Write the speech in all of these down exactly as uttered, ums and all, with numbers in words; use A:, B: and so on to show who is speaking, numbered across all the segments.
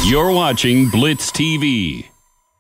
A: You're watching Blitz T V.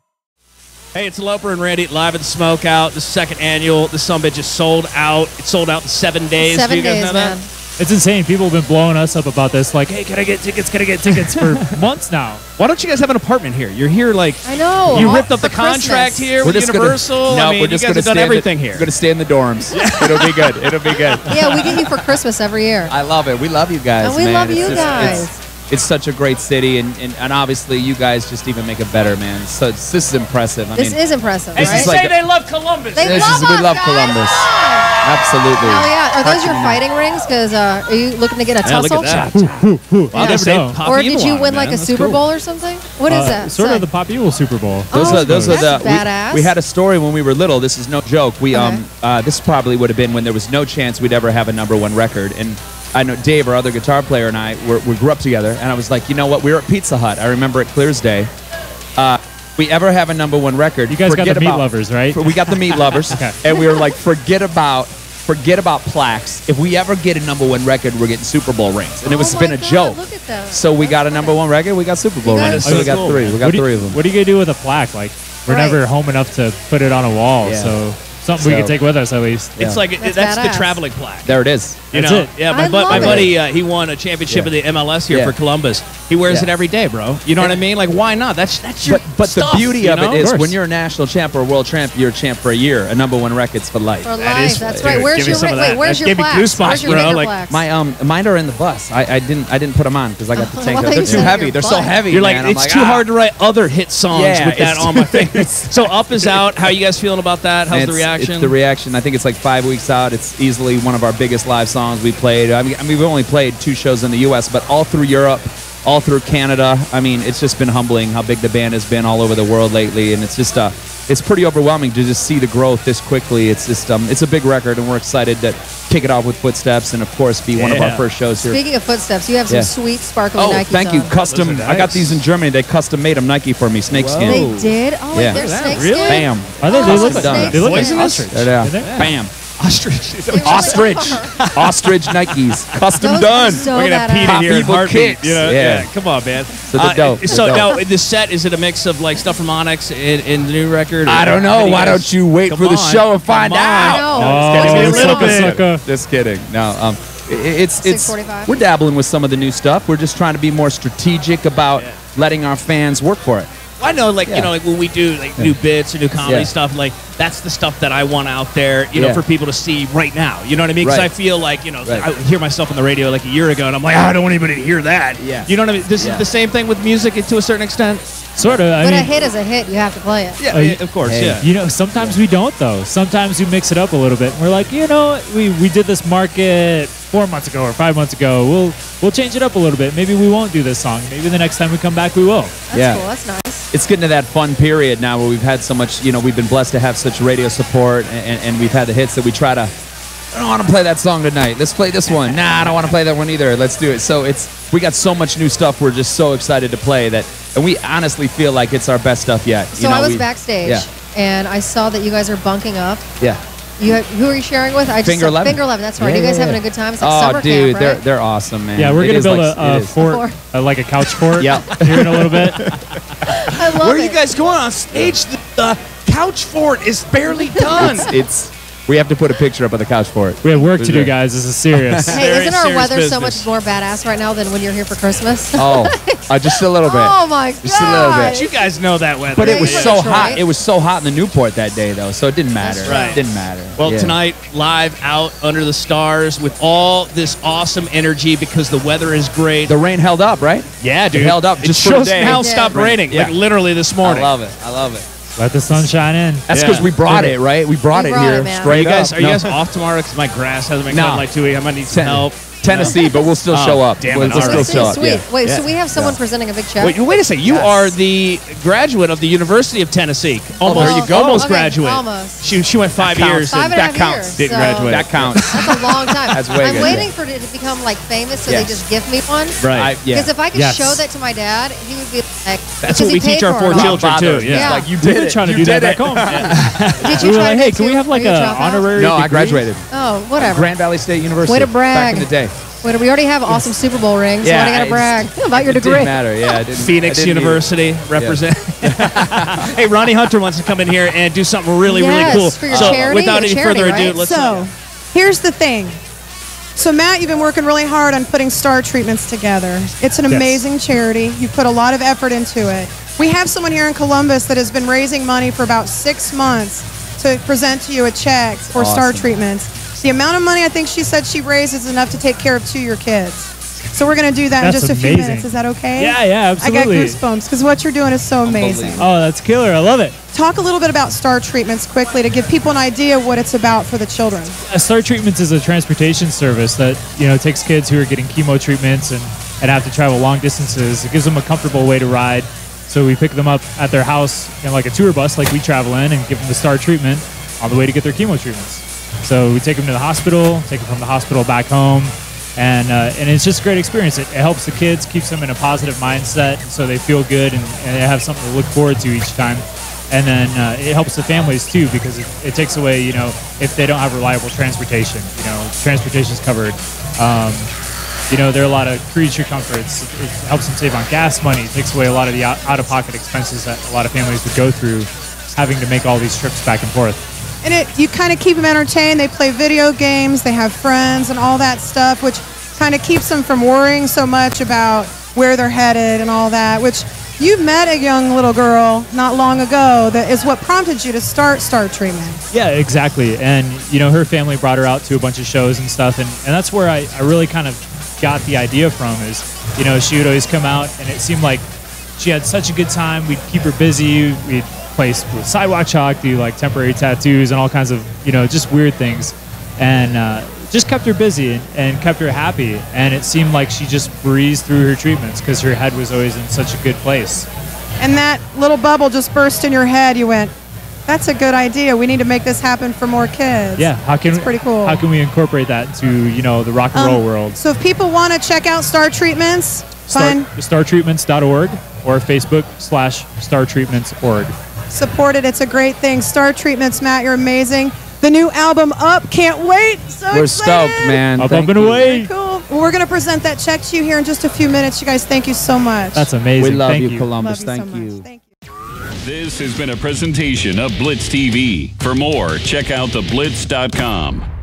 B: Hey, it's Loper and Randy live at the Smokeout. The second annual. This summit just sold out. It sold out in seven days.
C: Seven
B: Do you guys
C: days,
B: know
C: man.
B: that?
D: It's insane. People have been blowing us up about this. Like, hey, can I get tickets? Can I get tickets for months now?
B: Why don't you guys have an apartment here? You're here like
C: I know.
B: you
C: all
B: ripped up
C: for
B: the contract
C: Christmas.
B: here
E: We're
B: with
E: just gonna-
B: Universal.
E: No,
B: I mean,
E: we're just
B: you
E: gonna
B: guys have done
E: stay in the-
B: everything here.
E: We're going to stay in the dorms. It'll be good. It'll be good.
C: Yeah, we get you for Christmas every year.
E: I love it. We love you guys,
C: And we
E: man.
C: love
E: It's
C: you
E: just-
C: guys.
E: It's, it's such a great city, and, and, and obviously you guys just even make it better, man. So it's, this is impressive. I
C: This
E: mean,
C: is impressive,
B: Hey,
E: This
C: right?
E: is
B: they
E: like
B: say
E: a-
B: they love Columbus.
C: They
E: this
C: love
E: is- we
C: us,
E: love
C: guys.
E: Columbus.
C: Come on.
E: Absolutely.
C: Hell yeah. Are those
E: Touching
C: your
E: you.
C: fighting rings? Because uh, are you looking to get a
B: Yeah, look
C: tussle?
B: at that.
D: Wow,
B: Wow,
D: never
B: they say
D: know.
B: Pop
C: Or
B: Evil
C: did you
B: on it,
C: win like
B: man.
C: a
B: That's
C: Super
B: cool.
C: Bowl or something? What is
D: Uh,
C: that?
D: Sort
C: Say.
D: of the Pop Evil Super Bowl.
E: Those
C: Oh,
E: are those are
C: that's
E: the
C: badass.
E: we, we had a story when we were little. This is no joke. We um
C: Okay.
E: uh, this probably would have been when there was no chance we'd ever have a number one record. And I know Dave, our other guitar player, and I were, we grew up together. And I was like, you know what? We were at Pizza Hut. I remember it clear as day. Uh, we ever have a number one record?
D: You guys got
E: forget
D: the Meat
E: about-
D: Lovers, right?
E: We got the Meat Lovers,
D: Okay.
E: and we were like, forget about. Forget about plaques. If we ever get a number one record, we're getting Super Bowl rings. And it was
C: Oh
E: been
C: my
E: a
C: God,
E: joke.
C: Look at that.
E: So we
C: That's
E: got a number
C: funny.
E: one record. We got Super Bowl
C: You guys-
E: rings.
C: Oh,
E: So we
B: that's
E: got
B: cool,
E: three.
B: man.
E: We got
D: what do
E: three
D: you,
E: of them.
D: What are you gonna do with a plaque? Like, we're
C: Right.
D: never home enough to put it on a wall.
E: Yeah.
D: So something we
E: So-
D: can take with us at least.
E: Yeah.
B: It's like
C: That's
B: that's, the
C: badass.
B: traveling plaque.
E: There it is.
B: You
D: That's
B: know,
D: it.
B: yeah. My,
C: I
B: bu- my
C: love
B: buddy,
C: it.
B: uh, he won a championship
E: Yeah.
B: of the M L S here
E: Yeah.
B: for Columbus. He wears
E: Yeah.
B: it every day, bro. You know what I mean? Like, why not? That's that's your.
E: But, but
B: stuff,
E: the beauty
B: you
E: of
B: know?
E: it is
D: Of course.
E: when you're a national champ or a world champ, you're a champ for a year. A number one record's for life.
C: For
B: That
C: life.
B: is-
C: That's
B: dude,
C: right. Where's
B: give me
C: your
B: some
C: ri-
B: of
C: wait?
B: that.
C: Where's
B: That
C: your
B: gave me
C: plaques?
B: goosebumps,
C: Where's your
B: bro.
C: bigger
B: Like,
C: plaques?
E: My um, mine are in the bus. I, I didn't I didn't put them on because I got to take
C: Well,
E: them.
C: you
E: They're
C: said
E: too
C: your
E: heavy. They're so
C: butt.
E: heavy.
B: You're like,
E: man. I'm
B: it's
E: like,
B: too
E: ah.
B: hard to write other hit songs
E: Yeah,
B: with that
E: it's-
B: on my fingers. So Up is out. How you guys feeling about that? How's
E: It's-
B: the reaction?
E: It's the reaction. I think it's like five weeks out. It's easily one of our biggest live songs we played. I mean, I mean, we've only played two shows in the U S, but all through Europe, all through Canada. I mean, it's just been humbling how big the band has been all over the world lately, and it's just uh, it's pretty overwhelming to just see the growth this quickly. It's just um, it's a big record, and we're excited to kick it off with Footsteps, and of course, be one of our
B: Yeah.
E: first shows here.
C: Speaking of footsteps, you have some
E: Yeah.
C: sweet sparkly
E: Oh,
C: Nikes
E: thank you.
C: on.
E: Custom.
B: Those are
E: I got
B: nice.
E: these in Germany. They custom made them Nike for me. Snakeskin.
C: They did? Oh, wait,
E: Yeah.
C: they're
E: Look
B: at that,
C: snakeskin?
B: really?
E: Bam.
D: Are they? They
C: Oh,
D: look
C: snake
D: like they look like
B: skin.
D: ostrich.
E: There they are.
D: Do they?
E: Bam.
B: Ostrich.
C: They really
E: Ostrich.
C: are.
E: Ostrich Nikes. Custom
C: Those
E: done.
C: are so
B: We're gonna have Pete in
C: badass.
E: Pop
B: here in
E: Evil
B: heartbeat.
E: kicks.
B: You know?
E: Yeah.
B: Yeah. Come on, man.
E: So they're dope. They're
B: so
E: dope.
B: now the set, is it a mix of like stuff from Onyx in, in the new record? or
E: I don't
B: how
E: know.
B: many
E: Why
B: guys-
E: don't you wait
B: Come
E: for the
B: on.
E: show and find
B: Come on.
E: out?
C: I know.
D: Oh,
B: It's gonna be a little
D: sucker,
B: bit.
D: sucker.
E: Just kidding. No, um, i- it's
C: six
E: it's
C: forty-five.
E: we're dabbling with some of the new stuff. We're just trying to be more strategic about
B: Yeah.
E: letting our fans work for it.
B: I know, like
E: Yeah.
B: you know, like when we do like new bits or new comedy
E: Yeah.
B: stuff, like that's the stuff that I want out there, you know,
E: Yeah.
B: for people to see right now. You know what I mean? Because
E: Right.
B: I feel like you know,
E: Right.
B: I hear myself on the radio like a year ago, and I'm like, "Oh, I don't want anybody to hear that.
E: Yeah.
B: You know what I mean? This
E: Yeah.
B: is the same thing with music to a certain extent.
D: Sort of. I
C: But
D: mean,
C: a hit is a hit. You have to play it.
B: Yeah,
D: Uh,
B: yeah, of course.
E: hey.
B: Yeah.
D: You know, sometimes we don't though. Sometimes we mix it up a little bit. We're like, you know, we, we did this market four months ago or five months ago. We'll we'll change it up a little bit. Maybe we won't do this song. Maybe the next time we come back we will.
C: That's
E: Yeah.
C: cool. That's nice.
E: It's getting to that fun period now where we've had so much, you know, we've been blessed to have such radio support, and, and we've had the hits that we try to, I don't want to play that song tonight. Let's play this one. Nah, I don't want to play that one either. Let's do it. So it's, we got so much new stuff we're just so excited to play that, and we honestly feel like it's our best stuff yet.
C: So
E: you know,
C: I was
E: we-
C: backstage,
E: Yeah.
C: and I saw that you guys are bunking up.
E: Yeah.
C: You have, who are you sharing with? I just
E: Finger
C: saw,
E: eleven.
C: Finger Eleven. That's right.
E: Yeah,
C: you guys
E: yeah,
C: having
E: yeah.
C: a good time? It's like
E: Oh,
C: summer
E: dude,
C: camp,
E: they're
C: right?
E: they're awesome, man.
D: Yeah, we're
E: It
D: gonna
E: is
D: build
E: like-
D: a,
E: it
D: a
E: is.
D: fort, uh, like a couch fort.
E: Yep.
D: Here in a little bit.
C: I love
B: Where are
C: it.
B: you guys going on stage? The, the couch fort is barely done.
E: It's, it's we have to put a picture up of the couch for it.
D: We have work to do,
E: Yeah.
D: guys. This is serious.
C: Hey,
B: Very
C: isn't our
B: serious
C: weather so
B: business.
C: much more badass right now than when you're here for Christmas?
E: Oh, uh, just a little bit.
C: Oh my god!
E: Just a little bit.
B: you guys know that weather.
E: But
C: Yeah,
E: it was
C: you
E: so
C: were in
E: hot.
C: Detroit.
E: It was so hot in the Newport that day, though, so it didn't matter.
C: That's
B: right.
E: It didn't matter.
B: Well,
E: Yeah.
B: tonight, live out under the stars with all this awesome energy because the weather is great.
E: the rain held up, right?
B: yeah, dude.
E: It held up
B: It
E: just for a
B: just
E: day.
B: now
C: It did.
B: stopped
E: Right.
B: raining,
E: Yeah.
B: like literally this
E: I
B: morning.
E: love it. I love it.
D: Let the sun shine in.
E: That's
B: Yeah.
E: because we brought it, right? We brought
C: We
E: it
C: brought
E: here
C: it, man.
B: Are
E: straight
B: you guys,
E: up.
B: are you
E: No.
B: guys off tomorrow? Because my grass hasn't been
E: No.
B: cut in like two weeks. I might need some
E: Ten-
B: help.
E: Tennessee, but we'll still
B: Oh,
E: show up.
B: damn
E: we'll
B: it,
E: we'll
B: all
E: still
B: right.
E: show up.
C: Sweet.
E: Yeah.
C: Wait,
B: Yeah.
C: so we have someone
E: Yeah.
C: presenting a big check?
B: Wait, wait a second. You
E: Yes.
B: are the graduate of the University of Tennessee. Almost,
E: there you go.
B: Almost
C: Okay,
B: graduate.
C: almost.
B: She she went five
E: counts.
B: years.
C: Five
B: and
C: and a
B: that
C: half
B: counts.
C: years,
B: Didn't
C: so-
B: graduate.
E: That counts.
C: That's a long time.
E: That's way
C: I'm
E: good,
C: waiting
E: yeah.
C: for it to become like famous, so
E: Yes.
C: they just give me one.
B: Right.
E: I, yeah.
C: Because if I could
D: Yes.
C: show that to my dad, he would be like,
B: That's
C: because
B: what
C: he
B: we teach
C: paid
B: our
C: for
B: four
C: it all.
B: children
E: Father.
B: too. Yeah.
C: Yeah.
E: Like you
D: We've
E: did
D: been
E: it.
D: trying to
E: you
D: do that
E: did
D: back
E: it.
D: home.
C: Did
D: We
C: you
D: were
C: try
D: like,
C: to
D: hey,
C: do
D: can we
C: too?
D: have like
C: Were you
D: a
C: a dropout?
D: honorary
E: No, I
D: degree?
E: graduated.
C: Oh, whatever.
E: Grand Valley State University.
C: Way to brag.
E: Back in the day.
C: Wait, we already have awesome Super Bowl rings.
E: Yeah,
C: so why do I gotta
E: it's-
C: brag about your
E: It
C: degree?
E: didn't matter. Yeah, it didn't, I
B: Phoenix
E: didn't
B: University represent. Hey, Ronnie Hunter wants to come in here and do something really,
C: Yes,
B: really cool.
C: for your
B: so,
C: charity,
B: without
C: your
B: any
C: charity,
B: further ado,
C: right?
B: let's.
F: So, here's the thing. So, Matt, you've been working really hard on putting Star Treatments together. It's an
B: Yes.
F: amazing charity. You put a lot of effort into it. We have someone here in Columbus that has been raising money for about six months to present to you a check for Star
E: Awesome.
F: Treatments. The amount of money I think she said she raised is enough to take care of two of your kids. So we're going to do that
D: That's
F: in just a few
D: amazing.
F: minutes. Is that okay?
D: Yeah, yeah, absolutely.
F: I got goosebumps because what you're doing is so amazing.
E: Unbelievable.
D: Oh, that's killer. I love it.
F: Talk a little bit about Star Treatments quickly to give people an idea of what it's about for the children.
D: Uh, Star Treatments is a transportation service that you know takes kids who are getting chemo treatments and, and have to travel long distances. It gives them a comfortable way to ride. So we pick them up at their house in like a tour bus, like we travel in, and give them the Star treatment on the way to get their chemo treatments. So we take them to the hospital, take them from the hospital back home, and uh, and it's just a great experience. It, it helps the kids, keeps them in a positive mindset, so they feel good and, and they have something to look forward to each time. And then uh, it helps the families too, because it, it takes away, you know, if they don't have reliable transportation, you know, transportation's covered. Um, you know, there are a lot of creature comforts. It, it helps them save on gas money. It takes away a lot of the out- out-of-pocket expenses that a lot of families would go through having to make all these trips back and forth.
F: And it you kind of keep them entertained. They play video games, they have friends and all that stuff, which kind of keeps them from worrying so much about where they're headed and all that, which you met a young little girl not long ago that is what prompted you to start Star Treatment.
D: Yeah, exactly. And, you know, her family brought her out to a bunch of shows and stuff. And, and that's where I, I really kind of got the idea from is, you know, she would always come out and it seemed like she had such a good time. We'd keep her busy. We'd play with sidewalk chalk, do like temporary tattoos and all kinds of, you know, just weird things. And uh, just kept her busy and, and kept her happy. And it seemed like she just breezed through her treatments because her head was always in such a good place.
F: And that little bubble just burst in your head. You went, that's a good idea. We need to make this happen for more kids.
D: Yeah, how can
F: It's pretty cool.
D: How can we incorporate that into, you know, the rock and roll
F: Um,
D: world?
F: So if people want to check out Star Treatments,
D: Star,
F: find
D: star treatments dot org or Facebook slash star treatments dot org.
F: support it. It's a great thing. Star Treatments, Matt, you're amazing. The new album Up, can't wait. So
E: We're
F: excited.
E: stoked, man.
D: Up,
E: Thank
D: up, and
E: you.
D: away.
F: Cool. Well, we're going to present that check to you here in just a few minutes. You guys, thank you so much.
D: That's amazing.
E: We love
D: Thank
E: you,
D: you.
E: Columbus.
F: Love you
E: Thank
F: so
E: you.
F: much. Thank you.
A: This has been a presentation of Blitz T V. For more, check out the blitz dot com.